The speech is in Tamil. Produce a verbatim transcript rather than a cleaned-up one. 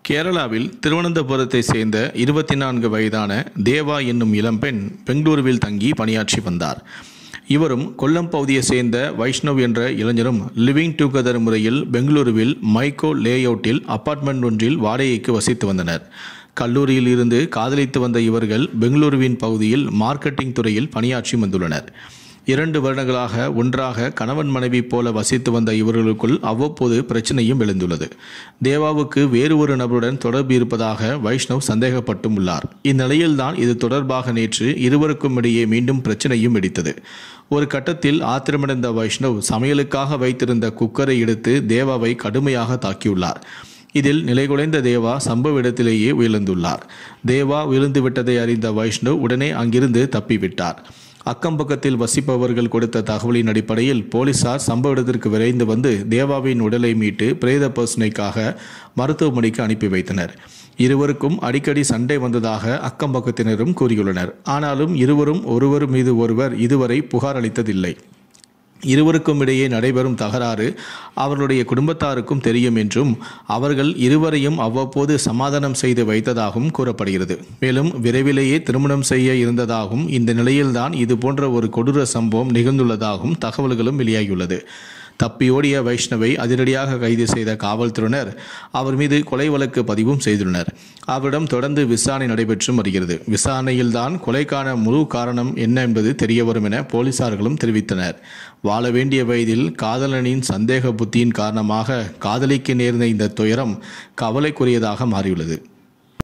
கேரளாவில் திருவனந்தபுரத்தை சேர்ந்த இருபத்தி நான்கு வயதான தேவா என்னும் இளம்பெண் பெங்களூருவில் தங்கி பணியாற்றி வந்தார். இவரும் கொல்லம் பகுதியை சேர்ந்த வைஷ்ணவ் என்ற இளைஞரும் லிவிங் டுகெதர் முறையில் பெங்களூருவில் மைக்கோ லேஅவுட்டில் அபார்ட்மெண்ட் ஒன்றில் வாடகைக்கு வசித்து வந்தனர். கல்லூரியில் இருந்து காதலித்து வந்த இவர்கள் பெங்களூருவின் பகுதியில் மார்க்கெட்டிங் துறையில் பணியாற்றி வந்துள்ளனர். இரண்டு வருடங்களாக ஒன்றாக கணவன் மனைவி போல வசித்து வந்த இவர்களுக்குள் அவ்வப்போது பிரச்சனையும் எழுந்துள்ளது. தேவாவுக்கு வேறு ஒரு நபருடன் தொடர்பு இருப்பதாக வைஷ்ணவ் சந்தேகப்பட்டும் உள்ளார். இந்நிலையில்தான் இது தொடர்பாக நேற்று இருவருக்கும் இடையே மீண்டும் பிரச்சனையும் வெடித்தது. ஒரு கட்டத்தில் ஆத்திரமடைந்த வைஷ்ணவ் சமையலுக்காக வைத்திருந்த குக்கரை எடுத்து தேவாவை கடுமையாக தாக்கியுள்ளார். இதில் நிலைகுலைந்த தேவா சம்பவ இடத்திலேயே உயிர்ந்துள்ளார். தேவா விழுந்து விட்டதை அறிந்த வைஷ்ணவ் உடனே அங்கிருந்து தப்பிவிட்டார். அக்கம் பக்கத்தில் வசிப்பவர்கள் கொடுத்த தகவலின் அடிப்படையில் போலீசார் சம்பவ இடத்திற்கு விரைந்து வந்து தேவாவின் உடலை மீட்டு பிரேத பரிசோதனைக்காக மருத்துவமனைக்கு அனுப்பி வைத்தனர். இருவருக்கும் அடிக்கடி சண்டை வந்ததாக அக்கம் பக்கத்தினரும் கூறியுள்ளனர். ஆனாலும் இருவரும் ஒருவர் மீது ஒருவர் இதுவரை புகார் அளித்ததில்லை. இருவருக்கும் இடையே நடைபெறும் தகராறு அவர்களுடைய குடும்பத்தாருக்கும் தெரியும் என்றும் அவர்கள் இருவரையும் அவ்வப்போது சமாதானம் செய்து வைத்ததாகவும் கூறப்படுகிறது. மேலும் விரைவிலேயே திருமணம் செய்ய இருந்ததாகவும் இந்த நிலையில்தான் இது போன்ற ஒரு கொடூர சம்பவம் நிகழ்ந்துள்ளதாகவும் தகவல்களும் வெளியாகியுள்ளது. தப்பியோடிய வைஷ்ணவை அதிரடியாக கைது செய்த காவல்துறையினர் அவர் மீது கொலை வழக்கு பதிவும் செய்துள்ளனர். அவரிடம் தொடர்ந்து விசாரணை நடைபெற்றும் வருகிறது. விசாரணையில்தான் கொலைக்கான முழு காரணம் என்ன என்பது தெரியவரும் என போலீசார்களும் தெரிவித்தனர். வாழ வேண்டிய வயதில் காதலனின் சந்தேக புத்தியின் காரணமாக காதலிக்கு நேர்ந்த இந்த துயரம் கவலைக்குரியதாக மாறியுள்ளது.